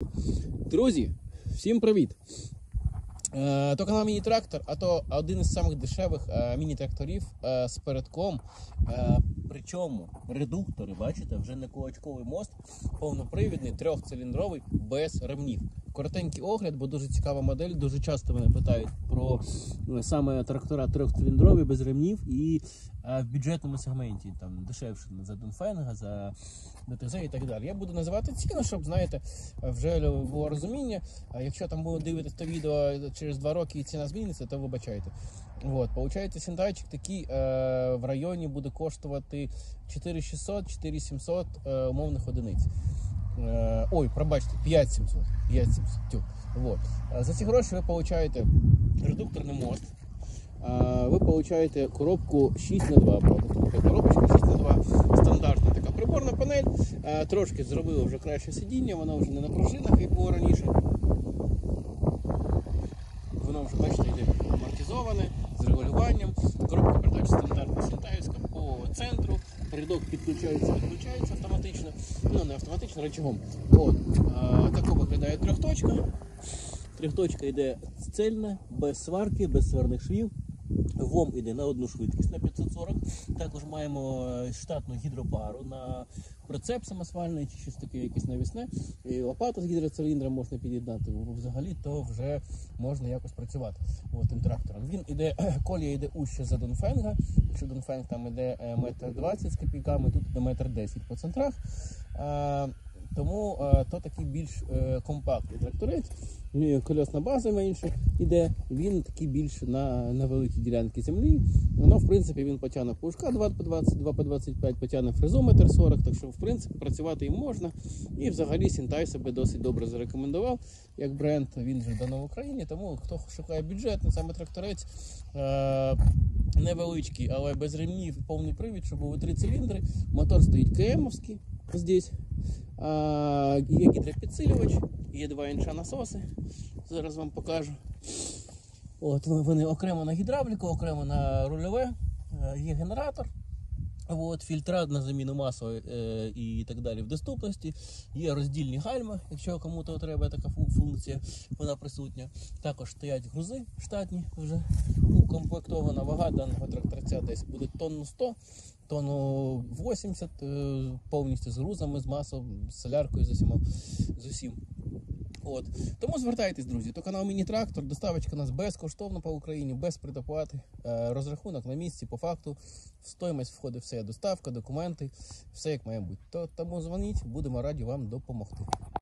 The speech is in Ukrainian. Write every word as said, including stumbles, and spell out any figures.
Друзі, всім привіт! Е, то канал Міні-трактор, а то один із самих дешевих е, міні-тракторів е, з передком. Е, причому редуктори, бачите, вже не кулачковий мост, повнопривідний, трьохциліндровий, без ремнів. Коротенький огляд, бо дуже цікава модель, дуже часто мене питають про ну, саме трактора трьохциліндрові, без ремнів і е, в бюджетному сегменті, там дешевше за Донфенга, за ДТЗ і так далі. Я буду називати ціну, щоб, знаєте, вже було розуміння. А якщо там будуть дивитися то відео через два роки і ціна зміниться, то вибачайте. От, получається, сендайчик такий е, в районі буде коштувати чотири шістсот - чотири сімсот е, умовних одиниць. Е, ой, пробачте, п'ять сімсот. п'ять сімсот. Вот. За ці гроші ви получаєте редукторний мост. Ви получаєте коробку шість на два. Коробочка шість на два, стандартна така приборна панель. Трошки зробили вже краще сидіння, воно вже не на пружинах, як було раніше. Воно вже, бачите, йде амортизоване, з регулюванням. Коробка передач стандартна синтаївська по центру. Передок підключається, відключається автоматично. Ну, не автоматично, рычагом. От. Тако виглядає трьохточка. Трьохточка йде цельна, без сварки, без сварних швів. ВОМ йде на одну швидкість на п'ятсот сорок. Також маємо штатну гідропару на прицеп самосвальний чи щось таке якесь навісне. І лопату з гідроциліндром можна під'єднати. Взагалі то вже можна якось працювати от, тим трактором. Він іде, колія йде ужче за Донфенга. Якщо Донфенг там іде метр двадцять з копійками, тут іде метр десять по центрах. А, тому а, то такий більш а, компактний тракторець. Колесна база менше йде, він такий більш на, на великій ділянці землі. Воно, в принципі, він потягне пушка два по двадцять, два по двадцять п'ять, потягне фрезу метр сорок, так що, в принципі, працювати їм можна. І взагалі Сінтай себе досить добре зарекомендував, як бренд, він вже давно в Україні, тому хто шукає бюджетний саме тракторець, е невеличкий, але без ремнів, повний привід, щоб були три циліндри, мотор стоїть КМовський, здесь. А, є гідропідсилювач, є два інча насоси, зараз вам покажу. От, вони окремо на гідравліку, окремо на рульове, є генератор, от, фільтра на заміну масла е, і так далі в доступності, є роздільні гальма, якщо кому-то треба така функція, вона присутня. Також стоять грузи штатні, вже укомплектована вага даного тракторця десь буде тонну сто. Тонну вісімдесят, повністю з грузами, з маслом, з соляркою, з усім. З усім. От. Тому звертайтесь, друзі, то канал Міні-трактор, доставочка у нас безкоштовно по Україні, без предоплати, розрахунок на місці, по факту, в стоїмость входить все, доставка, документи, все як має бути. То, тому дзвоніть, будемо раді вам допомогти.